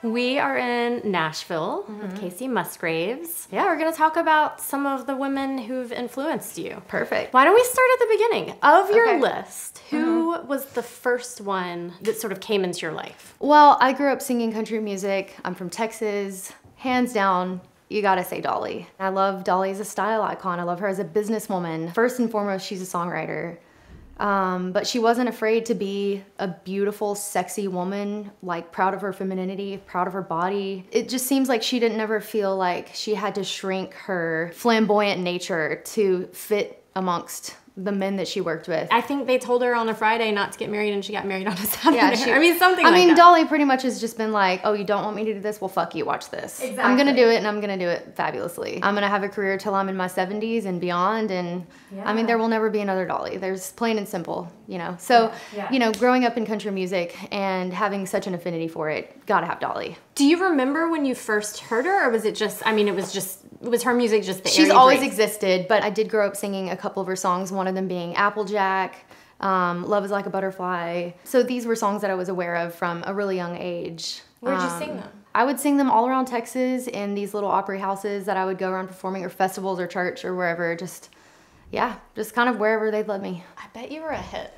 We are in Nashville with Kacey Musgraves. Yeah, we're going to talk about some of the women who've influenced you. Perfect. Why don't we start at the beginning of your list? Who was the first one that sort of came into your life? Well, I grew up singing country music. I'm from Texas. Hands down, you gotta say Dolly. I love Dolly as a style icon. I love her as a businesswoman. First and foremost, she's a songwriter. But she wasn't afraid to be a beautiful, sexy woman, like proud of her femininity, proud of her body. It just seems like she didn't ever feel like she had to shrink her flamboyant nature to fit amongst the men that she worked with. I think they told her on a Friday not to get married and she got married on a Saturday. I mean, something like that. Dolly pretty much has just been like, oh, you don't want me to do this? Well, fuck you, watch this. Exactly. I'm gonna do it and I'm gonna do it fabulously. I'm gonna have a career till I'm in my 70s and beyond, and I mean, there will never be another Dolly. There's plain and simple, you know? So, you know, growing up in country music and having such an affinity for it, gotta have Dolly. Do you remember when you first heard her, or was it just, I mean, it was her music just the She's always existed, but I did grow up singing a couple of her songs, one of them being Applejack, Love is Like a Butterfly. So these were songs that I was aware of from a really young age. Where'd you sing them? I would sing them all around Texas in these little opera houses that I would go around performing, or festivals or church or wherever, just kind of wherever they'd let me. I bet you were a hit.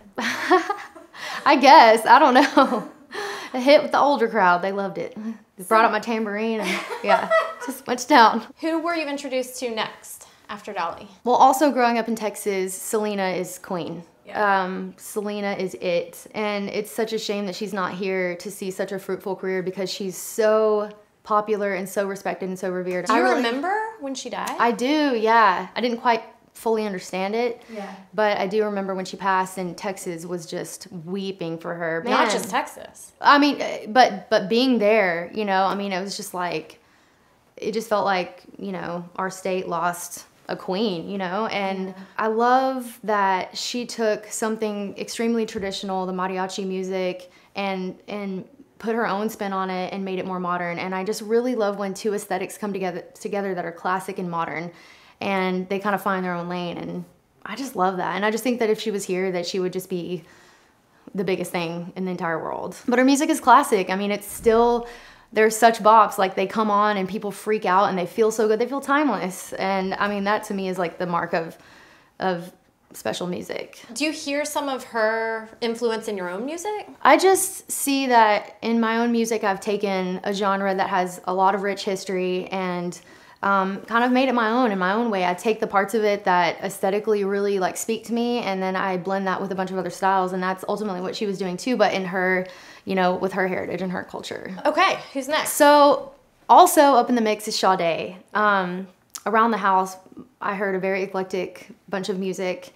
I guess, I don't know. A hit with the older crowd, they loved it. Brought up my tambourine and just went down. Who were you introduced to next after Dolly? Well, also growing up in Texas, Selena is queen. Yeah. Selena is it. And it's such a shame that she's not here to see such a fruitful career, because she's so popular and so respected and so revered. Do you remember when she died? I do, yeah. I didn't quite fully understand it. Yeah. But I do remember when she passed and Texas was just weeping for her. Man. Not just Texas. I mean, but being there, you know, I mean, it was just like, it just felt like, you know, our state lost a queen, you know, and I love that she took something extremely traditional, the mariachi music, and put her own spin on it and made it more modern. And I just really love when two aesthetics come together that are classic and modern, and they kind of find their own lane. And I just love that. And I just think that if she was here, that she would just be the biggest thing in the entire world. But her music is classic. I mean, it's still, there's such bops, like they come on and people freak out and they feel so good. They feel timeless. And I mean, that to me is like the mark of special music. Do you hear some of her influence in your own music? I just see that in my own music, I've taken a genre that has a lot of rich history and kind of made it my own in my own way. I take the parts of it that aesthetically really like speak to me, and then I blend that with a bunch of other styles, and that's ultimately what she was doing too, but in her, you know, with her heritage and her culture. Okay, who's next? So also up in the mix is Sade. Around the house, I heard a very eclectic bunch of music.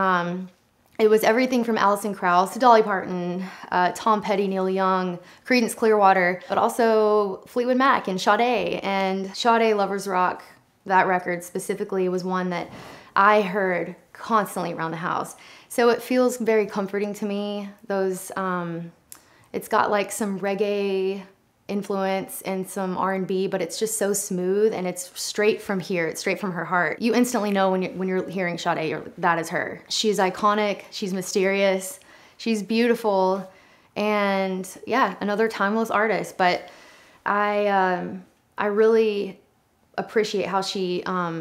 It was everything from Alison Krauss to Dolly Parton, Tom Petty, Neil Young, Creedence Clearwater, but also Fleetwood Mac and Sade. And Sade Lovers Rock, that record specifically, was one that I heard constantly around the house. So it feels very comforting to me. Those, it's got like some reggae influence and some R&B, but it's just so smooth and it's straight from here. It's straight from her heart. You instantly know when you're hearing Sade, that is her. She's iconic. She's mysterious. She's beautiful, and yeah, another timeless artist. But I really appreciate how she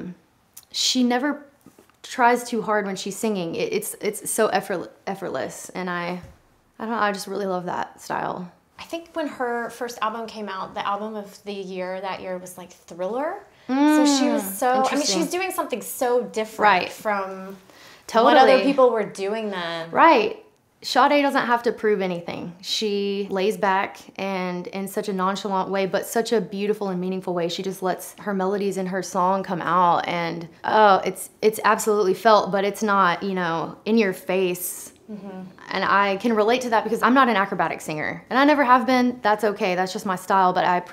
never tries too hard when she's singing. It's so effortless, and I don't know. I just really love that style. I think when her first album came out, the album of the year that year was like Thriller. So she was so, I mean, she's doing something so different from what other people were doing then. Right. Sade doesn't have to prove anything. She lays back and in such a nonchalant way, but such a beautiful and meaningful way. She just lets her melodies in her song come out, and oh, it's absolutely felt, but it's not, you know, in your face. And I can relate to that because I'm not an acrobatic singer, and I never have been. That's okay. That's just my style. But I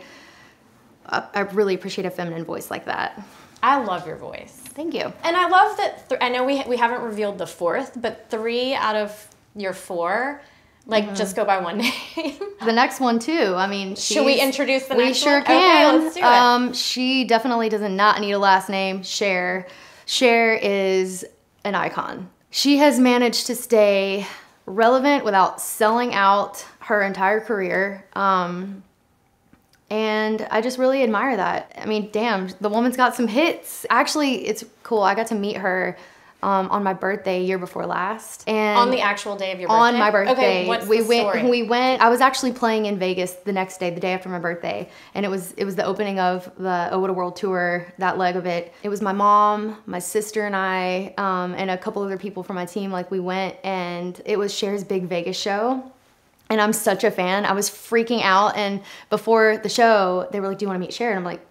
really appreciate a feminine voice like that. I love your voice. Thank you. And I love that. I know we haven't revealed the fourth, but 3 out of your 4, like, just go by one name. The next one too. I mean, should we introduce the next one? We sure can. Okay, let's do it. She definitely does not need a last name. Cher. Cher is an icon. She has managed to stay relevant without selling out her entire career. And I just really admire that. I mean, damn, the woman's got some hits. Actually, it's cool. I got to meet her on my birthday year before last. And on the actual day of your birthday? On my birthday. Okay, what's the story? We went, I was actually playing in Vegas the next day, the day after my birthday. And it was the opening of the Oh What a World tour, that leg of it. It was my mom, my sister and I, and a couple other people from my team. Like, we went, and it was Cher's big Vegas show. And I'm such a fan. I was freaking out. And before the show, they were like, do you want to meet Cher? And I'm like,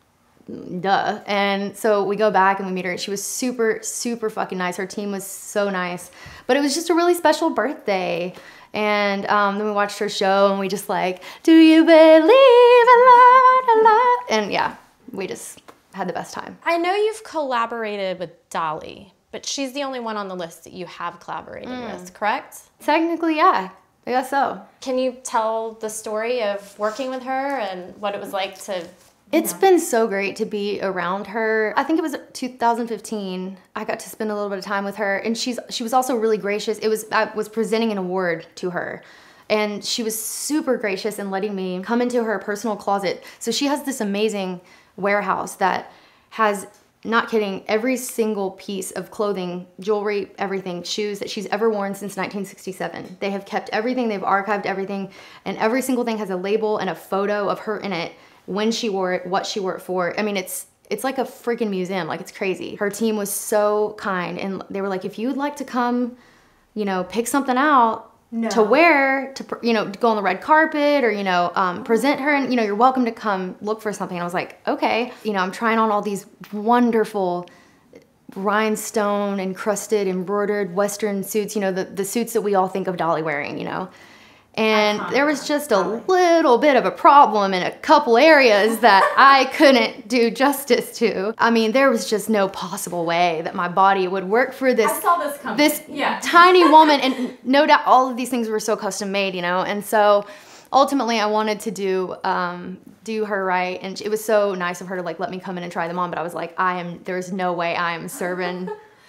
duh. And so we go back and we meet her. She was super, super fucking nice. Her team was so nice. But it was just a really special birthday. And then we watched her show and we just like, do you believe in love? And yeah, we just had the best time. I know you've collaborated with Dolly, but she's the only one on the list that you have collaborated with, correct? Technically, yeah. I guess so. Can you tell the story of working with her and what it was like to... It's been so great to be around her. I think it was 2015. I got to spend a little bit of time with her, and she was also really gracious. I was presenting an award to her, and she was super gracious in letting me come into her personal closet. So she has this amazing warehouse that has, not kidding, every single piece of clothing, jewelry, everything, shoes that she's ever worn since 1967. They have kept everything, they've archived everything, and every single thing has a label and a photo of her in it, when she wore it, what she wore it for. I mean, it's like a freaking museum. Like, it's crazy. Her team was so kind, and they were like, if you'd like to come, you know, pick something out to wear, to, you know, go on the red carpet, or, you know, present her, and, you know, you're welcome to come look for something. And I was like, okay. You know, I'm trying on all these wonderful rhinestone encrusted, embroidered Western suits, you know, the suits that we all think of Dolly wearing, you know. And there was just a little bit of a problem in a couple areas that I couldn't do justice to. I mean, there was just no possible way that my body would work for this, I saw this coming. This tiny woman. And no doubt all of these things were so custom made, you know. And so ultimately I wanted to do her right. And it was so nice of her to like let me come in and try them on. But I was like, there's no way I am serving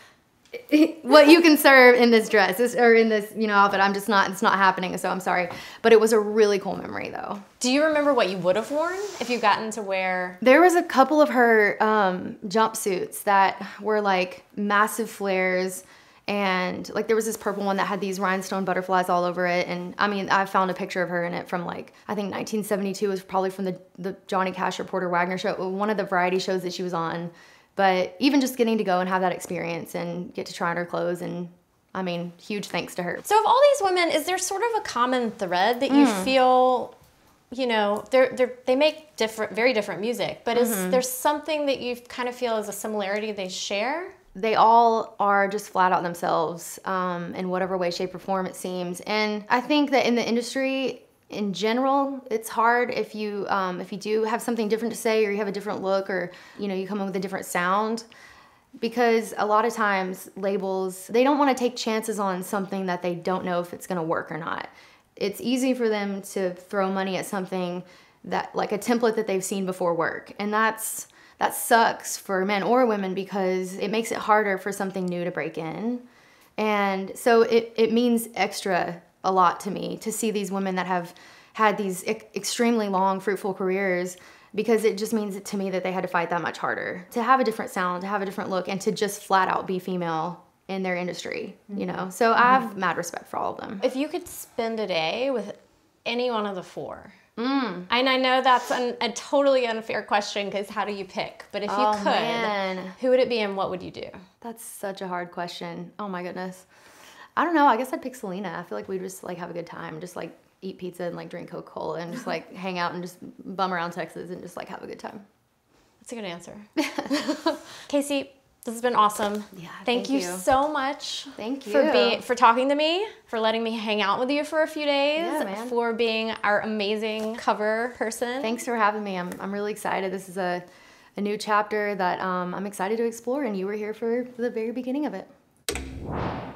what you can serve in this dress or in this, you know, outfit. It's not happening, so I'm sorry. But it was a really cool memory, though. Do you remember what you would have worn if you gotten to wear? There was a couple of her jumpsuits that were like massive flares, and like there was this purple one that had these rhinestone butterflies all over it. And I mean, I found a picture of her in it from like, I think 1972. It was probably from the Johnny Cash or Porter Wagner show, one of the variety shows that she was on. But even just getting to go and have that experience and get to try on her clothes, and I mean, huge thanks to her. So of all these women, is there sort of a common thread that you feel, you know, they make very different music, but is there something that you kind of feel is a similarity they share? They all are just flat out themselves in whatever way, shape, or form it seems. And I think that in the industry, in general, it's hard if you do have something different to say, or you have a different look, or, you know, you come in with a different sound, because a lot of times labels, they don't want to take chances on something that they don't know if it's going to work or not. It's easy for them to throw money at something that, like a template that they've seen before work, and that sucks for men or women, because it makes it harder for something new to break in. And so it means extra a lot to me to see these women that have had these extremely long, fruitful careers, because it just means to me that they had to fight that much harder to have a different sound, to have a different look, and to just flat out be female in their industry, you know? So I have mad respect for all of them. If you could spend a day with any one of the four, and I know that's a totally unfair question, because how do you pick? But if you could, who would it be and what would you do? That's such a hard question. Oh my goodness. I don't know. I guess I'd pick Selena. I feel like we'd just like have a good time, just like eat pizza and like drink Coca-Cola and just like hang out and just bum around Texas and just like have a good time. That's a good answer. Kacey, this has been awesome. Yeah, thank you so much. Thank you for talking to me, for letting me hang out with you for a few days, for being our amazing cover person. Thanks for having me. I'm really excited. This is a new chapter that I'm excited to explore, and you were here for the very beginning of it.